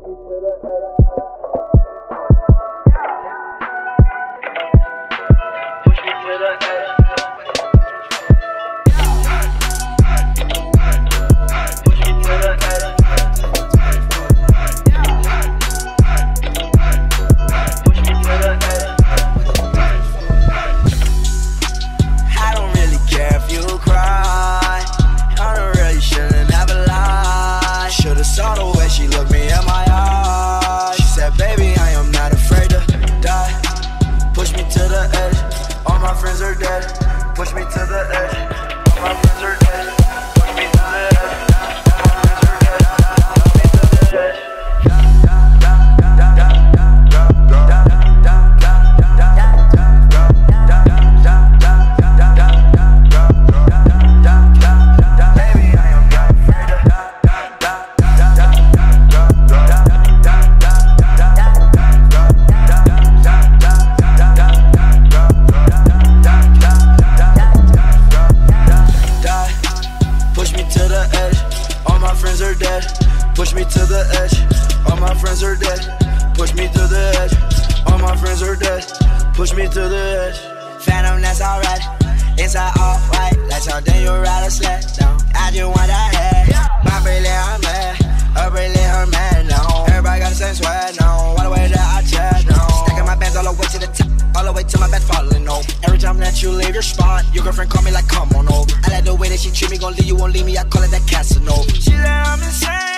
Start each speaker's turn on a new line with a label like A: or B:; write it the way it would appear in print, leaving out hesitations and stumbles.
A: Saw the way she looked me in my eyes. She said, baby, I am not afraid to die. Push me to the edge, all my friends are dead. Push me to the edge, all my friends are dead. Push me to the edge, all my friends are dead. Push me to the edge. Push me to the edge, all my friends are dead. Push me to the edge, all my friends are dead. Push me to the edge. Phantom, that's alright. Inside all white, like something you ride a sled down. I just want that head. My really I'm mad, her really her man now. Everybody got the same sweat now. All the way that I chat now. Stacking my bands all the way to the top, all the way to my bed falling over. Every time that you leave your spot, your girlfriend call me like come on over. I like the way that she treat me, gon' leave you, won't leave me. I call it that Casanova. She said I'm insane.